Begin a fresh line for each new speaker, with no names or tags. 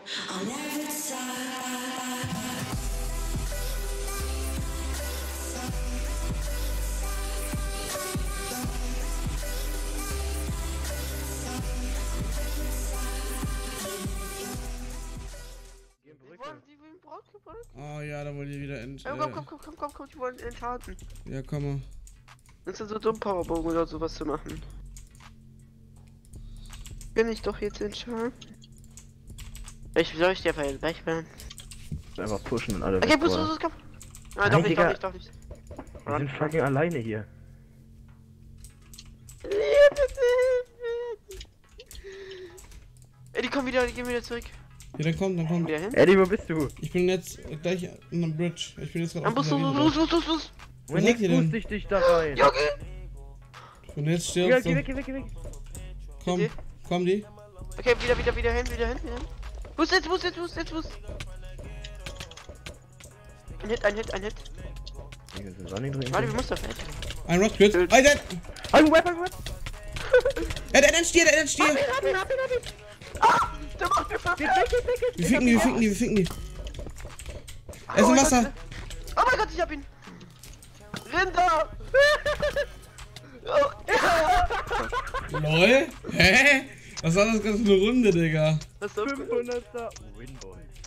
Oh ja, da wollen die wieder
komm, die wollen entscharten.
Ja, komm mal.
Das ist so dumm, Powerbogen oder sowas zu machen. Bin ich doch jetzt entscharten. Soll ich dir einfach wegwerfen?
Einfach pushen und alle.
Okay, komm. Ah, doch nicht.
Wir sind fucking alleine hier.
Ey, die gehen wieder zurück.
Ja, dann komm.
Wieder hin?
Eddie, wo bist du?
Ich bin jetzt gleich an der Bridge. Ich bin jetzt gerade auf der
Los.
Wo seid ihr denn?
Puste ich dich da rein.
Junge!
Und jetzt
Ja,
stirbst
geh
du.
weg.
Komm die.
Okay, wieder hin. Boost jetzt. Ein Hit. Warte, wir müssen doch fertig.
Ein Rock Crit. Alter!
Ein Weapon!
Er hat einen Stier!
Hab ihn! Ah! Der macht mir
Geht weg!
Wir ficken die. Er ist im Wasser!
Oh mein Gott, ich hab ihn! Rinder!
LOL? Hä? Was war das gerade für eine Runde, Digga?
Was soll
500er Winboy.